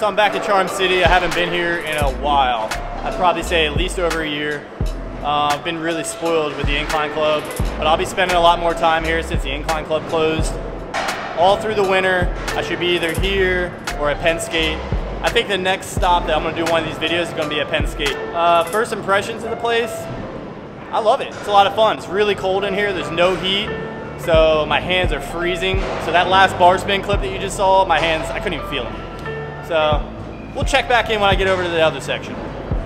so I'm back in Charm City. I haven't been here in a while. I'd probably say at least over a year. I've been really spoiled with the Incline Club, but I'll be spending a lot more time here since the Incline Club closed. All through the winter, I should be either here or at Penn Skate. I think the next stop that I'm gonna do one of these videos is gonna be at Penn Skate. First impressions of the place, I love it. It's a lot of fun. It's really cold in here. There's no heat, so my hands are freezing. So that last bar spin clip that you just saw, my hands, I couldn't even feel them. So we'll check back in when I get over to the other section.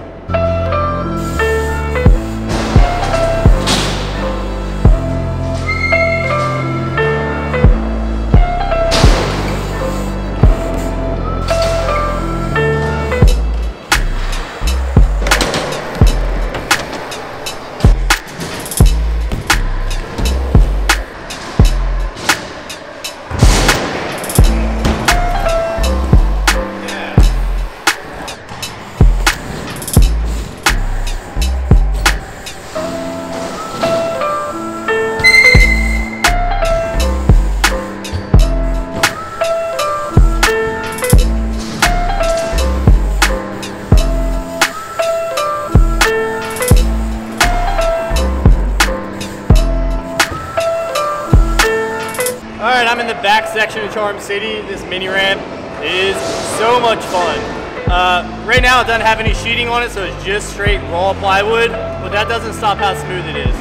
Alright, I'm in the back section of Charm City. This mini ramp is so much fun. Right now it doesn't have any sheeting on it, so it's just straight raw plywood, but that doesn't stop how smooth it is.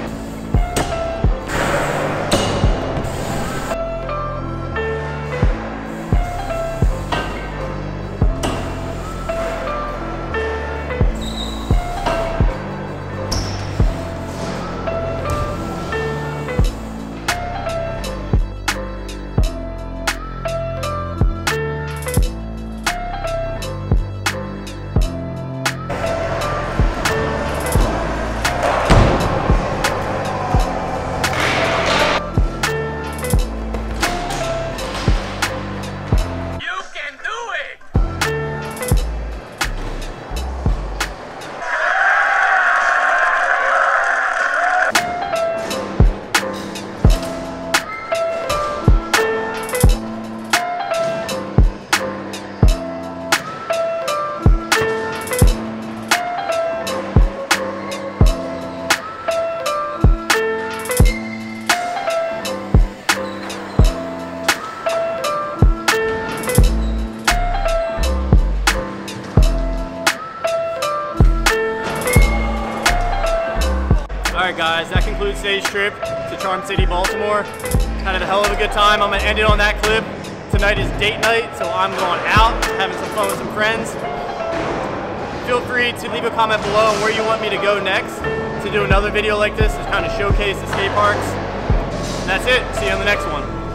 Alright guys, that concludes today's trip to Charm City, Baltimore. Kind of a hell of a good time. I'm going to end it on that clip. Tonight is date night, so I'm going out, having some fun with some friends. Feel free to leave a comment below on where you want me to go next to do another video like this to kind of showcase the skate parks. And that's it. See you on the next one.